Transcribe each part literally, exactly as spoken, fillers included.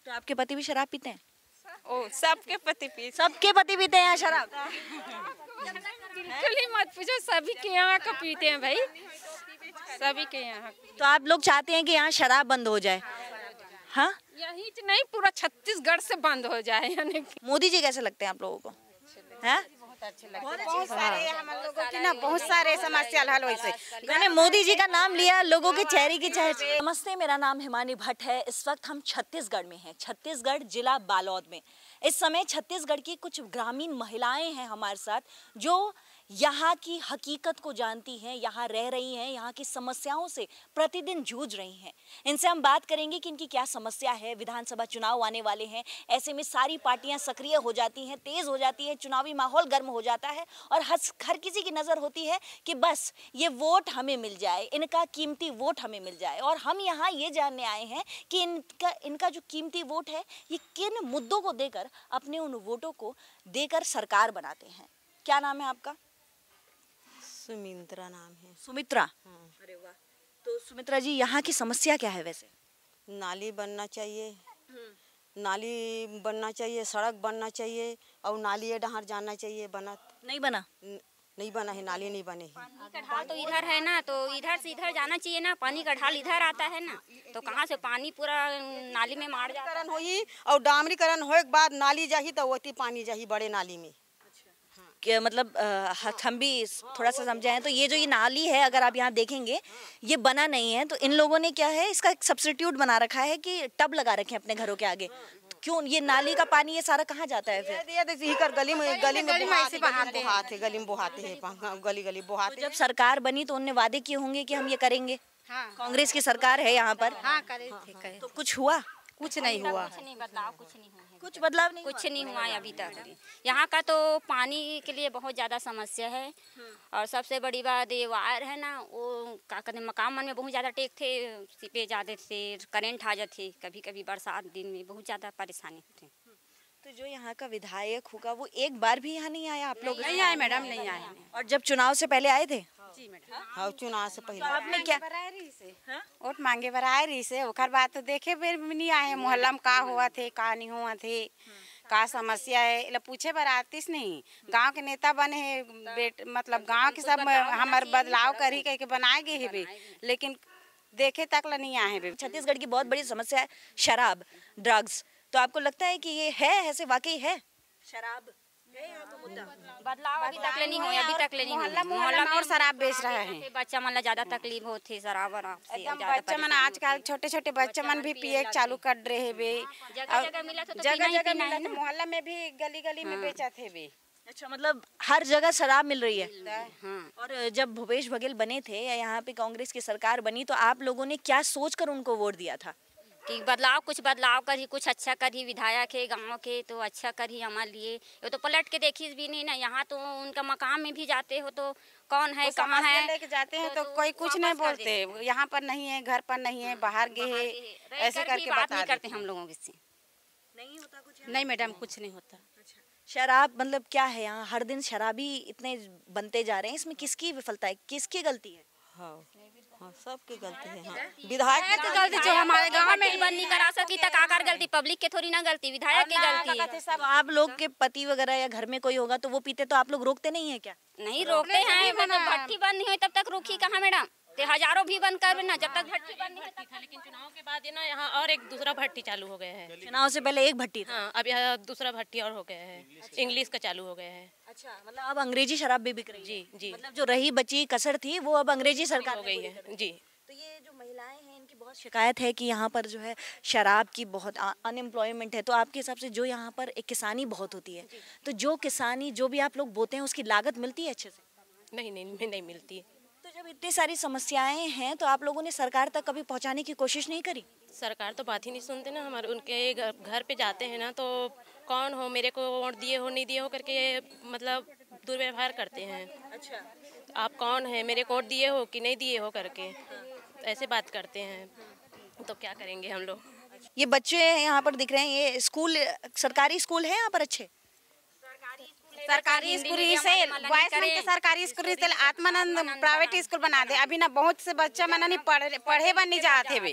तो आपके पति भी शराब पीते हैं? ओ, सबके पति पी सबके पति पीते हैं यहाँ शराब? बिल्कुल ही मत पूछो, सभी के यहाँ का पीते हैं भाई, सभी के यहाँ। तो आप लोग चाहते हैं कि यहाँ शराब बंद हो जाए? हाँ, यही नहीं, पूरा छत्तीसगढ़ से बंद हो जाए। यानी मोदी जी कैसे लगते हैं आप लोगों को? हैं? बहुत सारे हम लोगों की ना बहुत सारे समस्या हल वैसे। मैंने मोदी जी का नाम लिया, लोगों के चेहरे की चहचह। नमस्ते, मेरा नाम हिमानी भट्ट है। इस वक्त हम छत्तीसगढ़ में हैं, छत्तीसगढ़ जिला बालोद में। इस समय छत्तीसगढ़ की कुछ ग्रामीण महिलाएं हैं हमारे साथ, जो यहाँ की हकीकत को जानती हैं, यहाँ रह रही हैं, यहाँ की समस्याओं से प्रतिदिन जूझ रही हैं। इनसे हम बात करेंगे कि इनकी क्या समस्या है। विधानसभा चुनाव आने वाले हैं, ऐसे में सारी पार्टियां सक्रिय हो जाती हैं, तेज हो जाती है, चुनावी माहौल गर्म हो जाता है और हर हर किसी की नज़र होती है कि बस ये वोट हमें मिल जाए, इनका कीमती वोट हमें मिल जाए। और हम यहाँ ये जानने आए हैं कि इनका इनका जो कीमती वोट है, ये किन मुद्दों को देकर अपने उन वोटों को देकर सरकार बनाते हैं। क्या नाम है आपका? सुमित्रा नाम है। सुमित्रा? अरे वाह। तो सुमित्रा जी, यहाँ की समस्या क्या है वैसे? नाली बनना चाहिए, नाली बनना चाहिए, सड़क बनना चाहिए और नाली डहार जाना चाहिए। बना नहीं बना? न, नहीं बना है, नाली नहीं बने है। पानी का ढाल तो इधर है ना, तो इधर से इधर जाना चाहिए ना। पानी का ढाल इधर आता है ना, तो कहाँ से पानी पूरा नाली में मार जाता है। होई और डामरीकरण होए के बाद नाली जाही तो वही पानी जाही बड़े नाली में। कि मतलब आ, हम भी थोड़ा सा समझाएं तो ये जो ये नाली है, अगर आप यहाँ देखेंगे, ये बना नहीं है। तो इन लोगों ने क्या है, इसका एक सब्स्टिट्यूट बना रखा है कि टब लगा रखे हैं अपने घरों के आगे। तो क्यों ये नाली का पानी ये सारा कहाँ जाता है फिर? ये देखिए कर गली में गली में ऐसे बहाते हैं, गली में बहाते हैं, गली गली बहाते। तो जब सरकार बनी तो उन्होंने वादे किए होंगे कि हम ये करेंगे। कांग्रेस की सरकार है यहाँ पर। हाँ, करे थे। तो कुछ हुआ? कुछ नहीं हुआ, कुछ नहीं बदलाव, कुछ नहीं हुआ, कुछ बदलाव नहीं कुछ नहीं हुआ अभी तक। यहाँ का तो पानी के लिए बहुत ज़्यादा समस्या है। और सबसे बड़ी बात ये वायर है ना, वो क्या कहते हैं, मकान मन में बहुत ज़्यादा टेक थे, सीपे जाते थे, करेंट आ जाते, कभी कभी बरसात दिन में बहुत ज़्यादा परेशानी होती है। तो जो यहाँ का विधायक होगा वो एक बार भी यहाँ नहीं आया? आप लोग नहीं आए मैडम, नहीं आए। और जब चुनाव से पहले आए थे? जी मैडम। हाँ, चुनाव से पहले आपने क्या वोट मांगे बराए रही से, ओकर बात तो देखे बेर भी नहीं आए। मोहल्ला में का हुआ थे, का नहीं हुआ थे, का समस्या है, इला पूछे बर आतीस नहीं। गांव के नेता बने हैं, बेट मतलब गांव के सब हमारे बदलाव करी कह के बनाए गए है, लेकिन देखे तक ला नहीं आए हैं। छत्तीसगढ़ की बहुत बड़ी समस्या है शराब, ड्रग्स। तो आपको लगता है कि ये है, ऐसे वाकई है? शराब है यहाँ का मुद्दा? बदलाव अभी तक ले नहीं हुआ, अभी तक ले नहीं हुआ। मोहल्ला में और शराब बेच रहा है। बच्चा मन ला ज्यादा तकलीफ होती है शराब वराब से। बच्चा मन आजकल छोटे छोटे बच्चे मन भी पिए चालू कर रहे है बे। जगह जगह मिला तो जगह जगह मिला तो मोहल्ला में भी गली गली में बेचत है बे। अच्छा, मतलब हर जगह शराब मिल रही है। और जब भूपेश बघेल बने थे या यहाँ पे कांग्रेस की सरकार बनी, तो आप लोगों ने क्या सोचकर उनको वोट दिया था? कि बदलाव, कुछ बदलाव करी, कुछ अच्छा करी, विधायक है गांव के तो अच्छा करी हमारे लिए। ये तो पलट के देखी भी नहीं ना, यहाँ तो उनका मकान में भी जाते हो तो कौन है कहाँ है लेके जाते हैं तो कोई कुछ नहीं बोलते, यहाँ पर नहीं है, घर पर नहीं है, बाहर गए है, ऐसे करके बात नहीं करते हम लोगों से। नहीं होता कुछ? नहीं मैडम, कुछ नहीं होता। शराब मतलब क्या है यहाँ? हर दिन शराबी इतने बनते जा रहे हैं, इसमें किसकी विफलता है, किसकी गलती है? हाँ, हाँ, सबकी गलती है। हाँ, विधायक की गलती, जो हमारे गांव में बंद नहीं करा सकी तक आकर गलती, पब्लिक के थोड़ी ना गलती, विधायक की गलती है। तो आप लोग के पति वगैरह या घर में कोई होगा तो वो पीते, तो आप लोग रोकते नहीं है क्या? नहीं रोकते हैं, भट्टी बंद नहीं हुई तब तक रुकी कहाँ मैडम? ते हजारों भी बंद कर ना, जब तक भट्टी बंद नहीं था। लेकिन चुनाव के बाद ना यहाँ और एक दूसरा भट्टी चालू हो गया है। चुनाव से पहले एक भट्टी था। हाँ, अब यहाँ दूसरा भट्टी और हो गया है, इंग्लिश का चालू हो गया है। अच्छा, मतलब अब अंग्रेजी शराब भी बिक रही है? जी जी, मतलब जो रही बची कसर थी वो अब अंग्रेजी सरकार हो गई है। जी, तो ये जो महिलाएं हैं इनकी बहुत शिकायत है कि यहाँ पर जो है शराब की बहुत अनएम्प्लॉयमेंट है। तो आपके हिसाब से जो यहाँ पर एक किसानी बहुत होती है, तो जो किसानी जो भी आप लोग बोते हैं उसकी लागत मिलती है अच्छे से? नहीं नहीं नहीं मिलती है। तो जब इतनी सारी समस्याएं हैं तो आप लोगों ने सरकार तक कभी पहुँचाने की कोशिश नहीं करी? सरकार तो बात ही नहीं सुनते ना हमारे। उनके घर पे जाते हैं ना तो कौन हो, मेरे को वोट दिए हो नहीं दिए हो करके मतलब दुर्व्यवहार करते हैं। अच्छा, आप कौन है, मेरे को वोट दिए हो कि नहीं दिए हो करके ऐसे बात करते हैं। तो क्या करेंगे हम लोग? ये बच्चे यहाँ पर दिख रहे हैं, ये स्कूल सरकारी स्कूल है यहाँ पर अच्छे? सरकारी स्कूल ही से बॉयज मन के सरकारी स्कूल ही से आत्मानंद प्राइवेट स्कूल बना दे। अभी ना बहुत से बच्चा मन नहीं पढ़े पढ़े बन नहीं जाते वे,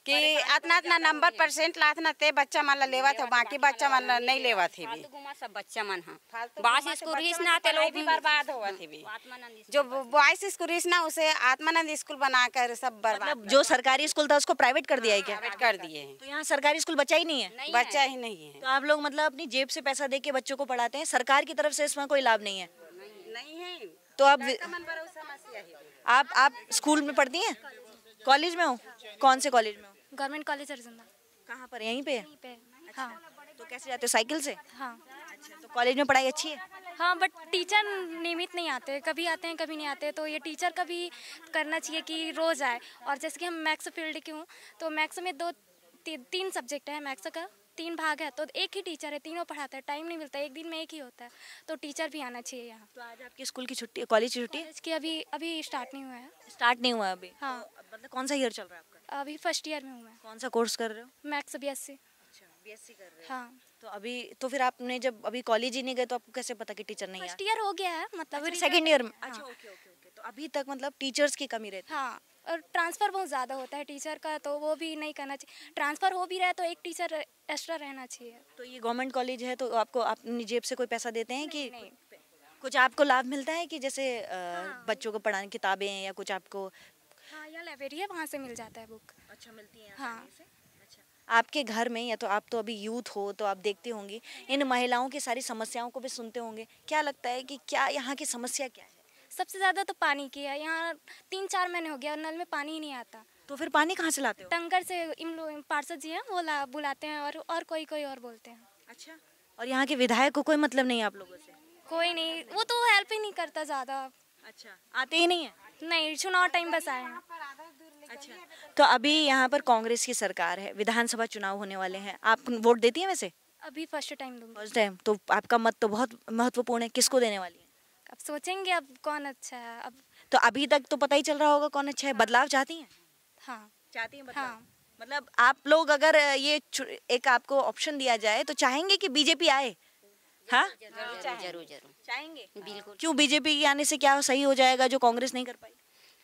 कि इतना इतना नंबर परसेंट लात ना ते बच्चा मन ला लेवत हो, बाकी बच्चा मन ला नहीं लेवत है भी। सब बच्चा मन हां बास बास स्कूल रिस ना ते लोग भी बर्बाद होवत है भी। जो बॉयज स्कूल रिस ना उसे आत्मानंद स्कूल बनाकर सब बर्बाद, मतलब जो सरकारी स्कूल था उसको प्राइवेट कर दिया है क्या? प्राइवेट कर दिए हैं। तो यहाँ सरकारी स्कूल बचा ही नहीं है। बच्चा ही नहीं है। तो आप लोग मतलब अपनी जेब से पैसा दे के बच्चों को पढ़ाते हैं, सरकार की तरफ से इसमें कोई लाभ नहीं है? नहीं है। तो आप समस्या है। आप आप स्कूल में पढ़ती हैं? कॉलेज में हो? कौन से कॉलेज में हो? गवर्नमेंट कॉलेज हरजिंदा। कहाँ पर? यहीं पे है? यहीं पे। हाँ तो कैसे जाते हो, साइकिल से? हाँ अच्छा, तो कॉलेज में पढ़ाई अच्छी है? हाँ बट टीचर नियमित नहीं आते, कभी आते हैं कभी नहीं आते, तो ये टीचर का भी करना चाहिए कि रोज़ आए। और जैसे कि हम मैथ्स फील्ड की हूँ, तो मैथ्स में दो ती, तीन सब्जेक्ट है, मैथ्स का तीन भाग है, तो एक ही टीचर है, तीनों पढ़ाता है, टाइम नहीं मिलता, एक दिन में एक ही होता है, तो टीचर भी आना चाहिए यहाँ। तो आज आपकी स्कूल की छुट्टी, कॉलेज की छुट्टी है? कॉलेज की अभी अभी स्टार्ट नहीं हुआ है। स्टार्ट नहीं हुआ अभी? हाँ तो मतलब कौन सा ईयर चल रहा है आपका? अभी फर्स्ट ईयर में हूँ मैं। कौन सा कोर्स कर रहे हो? Maths B S C. अच्छा, बीएससी कर रहे हो। हाँ तो अभी तो फिर आपने जब अभी कॉलेज ही नहीं गए तो आपको कैसे पता कि टीचर नहीं आया? फर्स्ट ईयर हो गया है, मतलब सेकंड ईयर में? हाँ। अच्छा, ओके ओके ओके। तो अभी तक मतलब टीचर्स की कमी रहती है? हाँ, और ट्रांसफ़र बहुत ज़्यादा होता है टीचर का, तो वो भी नहीं करना चाहिए। ट्रांसफ़र हो भी रहा है तो एक टीचर एक्स्ट्रा रहना चाहिए। तो ये गवर्नमेंट कॉलेज है तो आपको अपनी जेब से कोई पैसा देते हैं कि नहीं। कुछ आपको लाभ मिलता है कि जैसे अ, बच्चों को पढ़ाने किताबें या कुछ आपको? हाँ, यहाँ लाइब्रेरी है, वहाँ से मिल जाता है बुक। अच्छा, मिलती है हाँ। अच्छा, आपके घर में या तो आप तो अभी यूथ हो तो आप देखते होंगे इन महिलाओं की सारी समस्याओं को भी सुनते होंगे, क्या लगता है कि क्या यहाँ की समस्या क्या है? सबसे ज़्यादा तो पानी की है, यहाँ तीन चार महीने हो गया और नल में पानी ही नहीं आता। तो फिर पानी कहाँ से लाते हो? टंकर से इन लोग पार्षद जी हैं वो ला बुलाते हैं, और और कोई कोई और बोलते हैं। अच्छा, और यहाँ के विधायक को कोई मतलब नहीं है आप लोगों से? कोई नहीं, वो तो हेल्प ही नहीं करता ज़्यादा। अच्छा, आते ही नहीं है? नहीं, चुनाव टाइम बस आए हैं। अच्छा, तो अभी यहाँ पर कांग्रेस की सरकार है, विधानसभा चुनाव होने वाले हैं, आप वोट देती हैं वैसे? अभी फर्स्ट टाइम दूंगी। First time? तो आपका मत तो बहुत महत्वपूर्ण है, किसको देने वाली है? अब सोचेंगे अब कौन अच्छा है। अब तो अभी तक तो पता ही चल रहा होगा कौन अच्छा है। बदलाव चाहती हैं? हाँ चाहती हैं हाँ मतलब आप लोग अगर ये छु- एक आपको ऑप्शन दिया जाए तो चाहेंगे कि बीजेपी आए? हाँ, जरूर जरूर जरूर चाहेंगे। बिल्कुल। क्यों बीजेपी के आने से क्या सही हो जाएगा जो कांग्रेस नहीं कर पाई?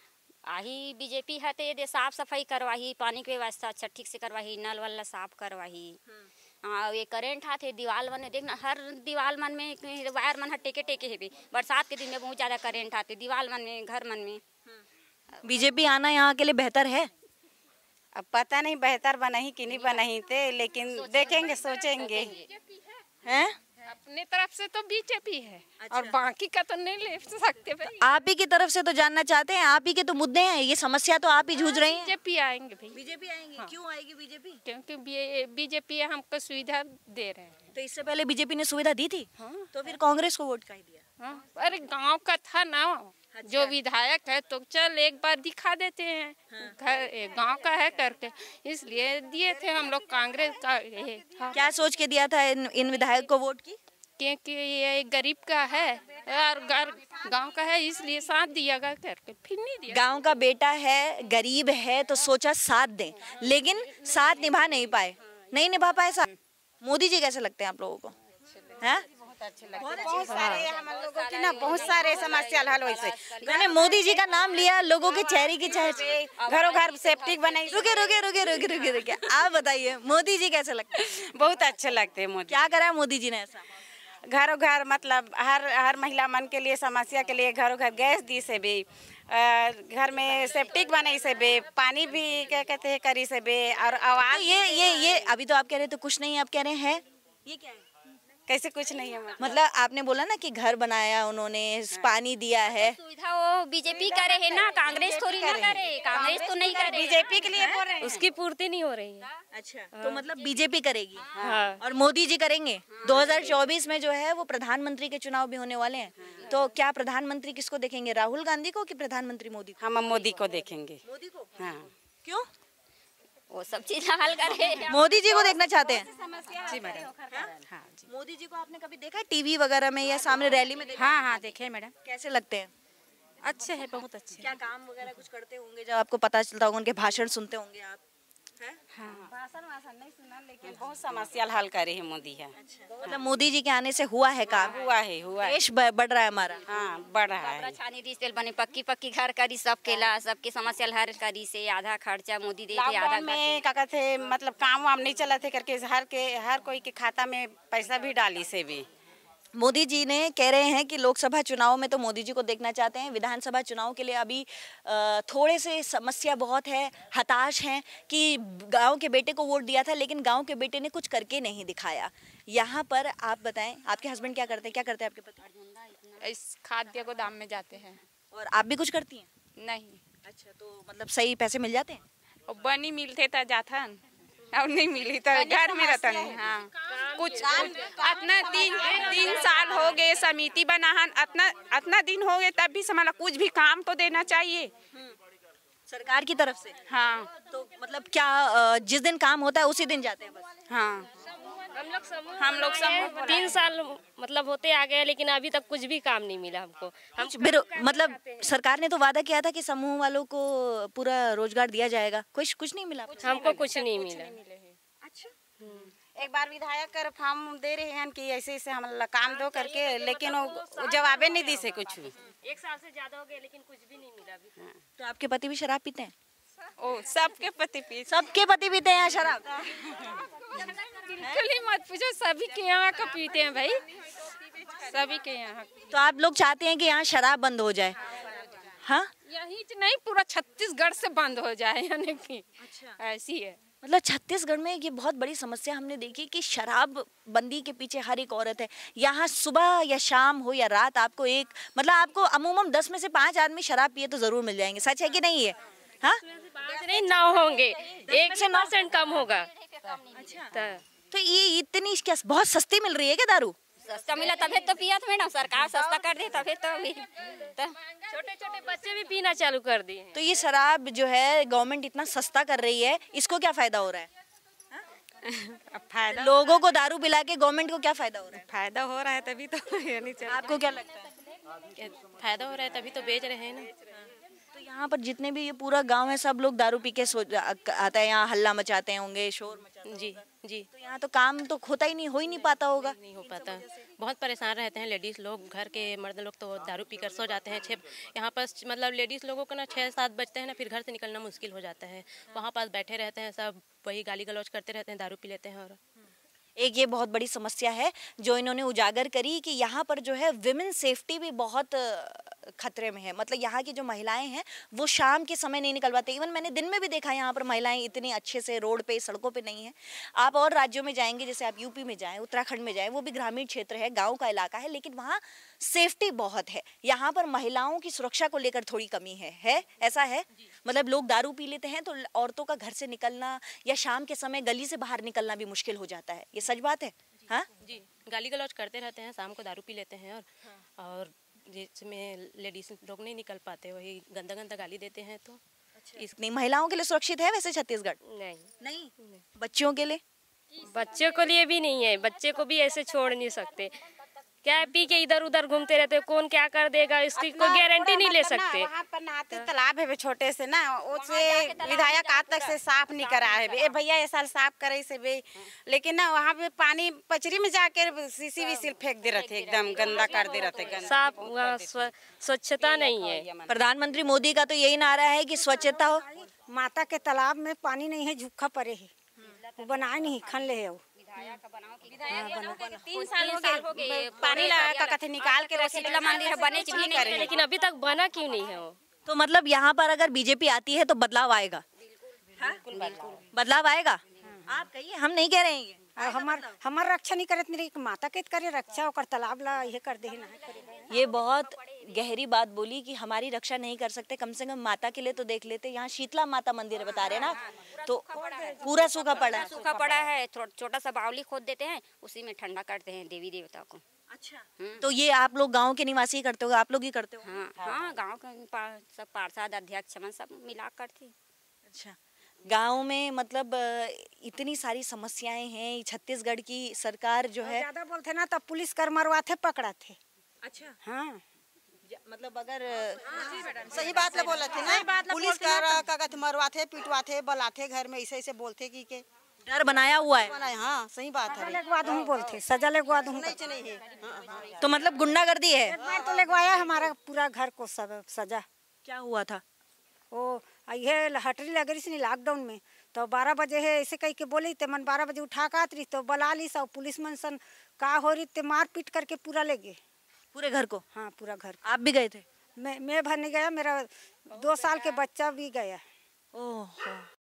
आही बीजेपी है तो ये दे साफ सफाई करवाही, पानी की व्यवस्था अच्छा ठीक से करवाही, नल वल्ला साफ करवाही। हाँ, ये करेंट हाथे दीवाल मन देखना, हर दीवाल मन में वायर मन टेके टेके है भी, बरसात के दिन में बहुत ज्यादा करेंट आते दीवाल मन में, घर मन में। बीजेपी आना यहाँ के लिए बेहतर है? अब पता नहीं बेहतर बनाही कि नहीं बनाही थे, लेकिन देखेंगे सोचेंगे। हैं? अपने तरफ से तो बीजेपी है। अच्छा। और बाकी का तो नहीं ले सकते भाई। आप ही की तरफ से तो जानना चाहते हैं, आप ही के तो मुद्दे हैं, ये समस्या तो आप ही जूझ रहे हैं। बीजेपी आएंगे भाई। बीजेपी आएंगे? हाँ। क्यों आएगी बीजेपी? क्योंकि बीजेपी हमको सुविधा दे रहे हैं। तो इससे पहले बीजेपी ने सुविधा दी थी? हाँ। तो फिर कांग्रेस को वोट काहे दिया? हाँ। अरे गांव का था ना, जो विधायक है तो चल एक बार दिखा देते हैं। हाँ। घर गांव का है करके, इसलिए दिए थे हम लोग कांग्रेस का। ये हाँ। क्या सोच के दिया था इन, इन विधायक को वोट की? क्योंकि ये गरीब का है और घर गांव का है, इसलिए साथ दिया गया करके, फिर नहीं दिया। गांव का बेटा है, गरीब है, तो सोचा साथ दें, लेकिन साथ निभा नहीं पाए, नहीं निभा पाए साथ। मोदी जी कैसे लगते हैं आप लोगों को? हैं? बहुत सारे हम लोगों की ना बहुत सारे समस्या हल हुई से। मैंने मोदी जी का नाम लिया, लोगों के चेहरे की चेहरे। घरों घर सेफ्टी बनाई। रुके रुके रुके रुके रुके रुके आप बताइए मोदी जी कैसे लगते हैं? बहुत अच्छे लगते हैं मोदी। क्या करा है मोदी जी ने ऐसा? घरों घर मतलब हर हर महिला मन के लिए समस्या के लिए घरों घर गैस दी से भी, अ, घर में सेप्टिक बनाई से भी, पानी भी क्या कहते हैं करी से भी, और आवाज। ये ये ये अभी तो आप कह रहे तो कुछ नहीं, आप कह रहे हैं ये क्या है? कैसे कुछ नहीं है मतलब, मतलब आपने बोला ना कि घर बनाया उन्होंने, पानी दिया है। सुविधा वो बीजेपी करे है ना, कांग्रेस थोड़ी ना करे, कांग्रेस तो नहीं करे। बीजेपी के लिए बोल रहे हैं। उसकी पूर्ति नहीं हो रही है। अच्छा, तो मतलब बीजेपी करेगी। हाँ। और मोदी जी करेंगे। दो हज़ार चौबीस में जो है वो प्रधानमंत्री के चुनाव भी होने वाले हैं, तो क्या प्रधानमंत्री किसको देखेंगे, राहुल गांधी को कि प्रधानमंत्री मोदी को? हम मोदी को देखेंगे। मोदी को। हाँ। क्यों? वो सब चीज हल करे। मोदी जी को देखना चाहते हैं? जी मैडम। हाँ जी। मोदी जी को आपने कभी देखा है टीवी वगैरह में या सामने रैली में देखा? हाँ हाँ देखे मैडम। कैसे लगते हैं? अच्छे है, बहुत अच्छे। क्या काम वगैरह कुछ करते होंगे जब आपको पता चलता होगा, उनके भाषण सुनते होंगे आप? भाषण वासन नहीं सुना, लेकिन बहुत समस्या हल करे है मोदी है। मतलब मोदी जी के आने से हुआ है काम, हुआ है हुआ है। देश ब- बढ़ रहा है हमारा। हाँ बढ़ रहा है। छानी दी तेल बने पक्की पक्की घर करी सबके ला सबकी समस्या हल करी से आधा खर्चा मोदी देते आधा लॉकडाउन में का कहते मतलब काम वाम नहीं चला थे करके हर के हर कोई के खाता में पैसा भी डाली से भी। मोदी जी ने कह रहे हैं कि लोकसभा चुनाव में तो मोदी जी को देखना चाहते हैं, विधानसभा चुनाव के लिए अभी अ, थोड़े से समस्या बहुत है, हताश हैं कि गांव के बेटे को वोट दिया था लेकिन गांव के बेटे ने कुछ करके नहीं दिखाया। यहाँ पर आप बताएं, आपके हस्बैंड क्या करते हैं, क्या करते हैं आपके पति? इस खाद्य गोदाम में जाते हैं। और आप भी कुछ करती हैं? नहीं, अच्छा, तो मतलब सही पैसे मिल जाते हैं? और बनी मिलते तो जाथन और नहीं मिली तो घर में रहता नहीं। हाँ, कुछ इतना दिन तीन साल हो गए समिति बनाहन, इतना इतना दिन हो गए तब भी समझ कुछ भी काम तो देना चाहिए सरकार की तरफ से। हाँ तो मतलब क्या अ, जिस दिन काम होता है उसी दिन जाते हैं बस? हाँ हम लोग समूह हम लोग बनाए, समूह तीन साल मतलब होते आ गए लेकिन अभी तक कुछ भी काम नहीं मिला हमको। हम कुछ बिरो- मतलब सरकार ने तो वादा किया था कि समूह वालों को पूरा रोजगार दिया जाएगा, कुछ कुछ नहीं मिला? हमको कुछ नहीं मिला। एक बार विधायक कर फॉर्म दे रहे हैं कि ऐसे ऐसे हम लोग काम दो करके, लेकिन वो वो जवाबे नहीं दी से कुछ भी। एक साल से ज्यादा हो गया लेकिन कुछ भी नहीं मिला अभी। तो आपके पति भी शराब पीते हैं? ओ सबके पति पी सबके पति पीते हैं शराब? बिल्कुल ही मत पूछो, सभी के यहाँ का पीते हैं भाई, सभी के यहाँ। तो आप लोग चाहते हैं कि यहाँ शराब बंद हो जाए? हाँ, यही नहीं पूरा छत्तीसगढ़ से बंद हो जाए, यानी कि ऐसी है। मतलब छत्तीसगढ़ में ये बहुत बड़ी समस्या हमने देखी कि शराब बंदी के पीछे हर एक औरत है। यहाँ सुबह या शाम हो या रात आपको एक मतलब आपको अमूमन दस में से पांच आदमी शराब पिए तो जरूर मिल जाएंगे। सच है कि नहीं है? हाँ, पाँच नहीं नौ होंगे, एक से नौ परसेंट कम होगा। अच्छा, तो ये इतनी क्या बहुत सस्ती मिल रही है क्या दारू? सस्ता मिला तभी तो पिया था मैडम, सरकार सस्ता कर दी तभी तो अभी तो छोटे छोटे बच्चे भी पीना चालू कर दिए। तो ये शराब जो है गवर्नमेंट इतना सस्ता कर रही है, इसको क्या फायदा हो रहा है? अब फायदा लोगों को दारू पिला के गवर्नमेंट को क्या फायदा हो रहा है? फायदा हो रहा है तभी तो ये नहीं चल। आपको क्या लगता है? फायदा हो रहा है तभी तो बेच रहे हैं ना। तो यहाँ पर जितने भी ये पूरा गांव है सब लोग दारू पी के सो आता है, यहाँ हल्ला मचाते होंगे, शोर मचाते जी जी, तो यहाँ तो काम तो होता ही नहीं, हो ही नहीं पाता होगा। नहीं हो पाता। बहुत परेशान रहते हैं लेडीज़ लोग, घर के मर्द लोग तो दारू पीकर सो जाते हैं। छः यहाँ पर मतलब लेडीज़ लोगों को ना छः सात बजते हैं ना, फिर घर से निकलना मुश्किल हो जाता है। वहाँ पास बैठे रहते हैं सब, वही गाली गलौज करते रहते हैं, दारू पी लेते हैं। और एक ये बहुत बड़ी समस्या है जो इन्होंने उजागर करी कि यहाँ पर जो है विमेन सेफ्टी भी बहुत अ, खतरे में है। मतलब यहाँ की जो महिलाएं हैं वो शाम के समय नहीं निकल पाते। इवन मैंने दिन में भी देखा यहाँ पर महिलाएं इतनी अच्छे से रोड पे सड़कों पे नहीं है। आप और राज्यों में जाएंगे, जैसे आप यूपी में जाएं, उत्तराखंड में जाएं, वो भी ग्रामीण क्षेत्र है, गाँव का इलाका है, लेकिन वहाँ सेफ्टी बहुत है। यहाँ पर महिलाओं की सुरक्षा को लेकर थोड़ी कमी है, है ऐसा है? मतलब लोग दारू पी लेते हैं तो औरतों का घर से निकलना या शाम के समय गली से बाहर निकलना भी मुश्किल हो जाता है। ये सच बात है? हाँ जी, गाली गलौज करते रहते हैं, शाम को दारू पी लेते हैं। और और जिसमें लेडीज लोग नहीं निकल पाते वही गंदा गंदा गाली देते हैं। तो इतनी महिलाओं के लिए सुरक्षित है वैसे छत्तीसगढ़? नहीं नहीं। बच्चियों के लिए? बच्चे को लिए भी नहीं है, बच्चे को भी ऐसे छोड़ नहीं सकते। क्या है, पी के इधर उधर घूमते रहते, कौन क्या कर देगा इसकी कोई गारंटी नहीं ले सकते। वहाँ पर नहाते तालाब है बे छोटे से ना, उससे विधायक आज तक से साफ नहीं करा है बे। ए भैया ये साल साफ करे से बे, लेकिन ना वहाँ पे पानी पचरी में जाके सीसी विसी फेंक दे रहे थे, एकदम गंदा कर दे रहे थे। साफ वहाँ स्व- स्वच्छता नहीं है। प्रधानमंत्री मोदी का तो यही नारा है कि स्वच्छता हो। माता के तालाब में पानी नहीं है, झुक्खा पड़े है, वो बनाए नहीं खन ले है वो। तीन साल हो गए पानी लगा का कथे निकाल के वो शीतला मंदिर है बने भी नहीं करे। लेकिन अभी तक बना क्यों नहीं है वो? तो मतलब यहाँ पर अगर बीजेपी आती है तो बदलाव आएगा? बदलाव आएगा? आप कहिए, हम नहीं कह रहे हैं ये। और हमार हमार रक्षा नहीं करत, मेरी माता के करे रक्षा ओकर तालाब ला ये कर दे ना। ये बहुत गहरी बात बोली कि हमारी रक्षा नहीं कर सकते, कम से कम माता के लिए तो देख लेते। यहाँ शीतला माता मंदिर है बता रहे ना, तो पूरा सूखा पड़ा है। सूखा पड़ा है, छोटा सा बावली खोद देते हैं, उसी में ठंडा करते हैं देवी देवता को। अच्छा, तो ये आप लोग गांव के निवासी करते हो, आप लोग ही करते हो? हाँ हाँ, गाँव के पा- सब पार्षद अध्यक्ष मन सब मिला करते। अच्छा, गांव में मतलब अ, इतनी सारी समस्याएं हैं। छत्तीसगढ़ की सरकार जो है, ज्यादा बोलते ना तब पुलिस कर मरवा थे, पकड़ा थे। अच्छा, हाँ मतलब अगर सही बात ले बोलत थे ना, पुलिस का कागज मरवा थे, पिटवा थे, बला थे घर में, ऐसे ऐसे बोलते की के डर बनाया हुआ है। बनाए। हाँ सही बात है। लगवा दूँ बोलते, सजा लगवा दूँ। नहीं नहीं है। हाँ, हाँ। तो मतलब गुंडागर्दी है। एक बार तो लगवाया हमारा पूरा घर को सब सजा। क्या हुआ था? ओ ये हटरी लग रही थी लॉकडाउन में, तो बारह बजे है ऐसे कह के बोली ते मन बारह बजे उठा का आती तो बला ली सब पुलिस मन सन का हो रही ते मार पीट करके पूरा ले गए पूरे घर को? हाँ पूरा घर। आप भी गए थे? मैं मैं भर नहीं गया, मेरा दो साल के बच्चा भी गया। ओह